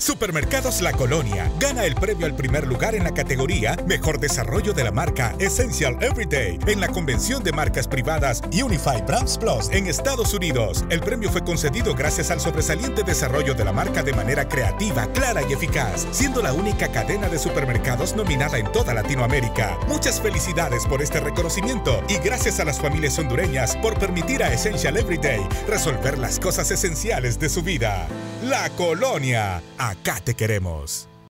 Supermercados La Colonia gana el premio al primer lugar en la categoría Mejor Desarrollo de la marca Essential Everyday en la convención de marcas privadas Unify Brands Plus en Estados Unidos. El premio fue concedido gracias al sobresaliente desarrollo de la marca de manera creativa, clara y eficaz, siendo la única cadena de supermercados nominada en toda Latinoamérica. Muchas felicidades por este reconocimiento y gracias a las familias hondureñas por permitir a Essential Everyday resolver las cosas esenciales de su vida. La Colonia, acá te queremos.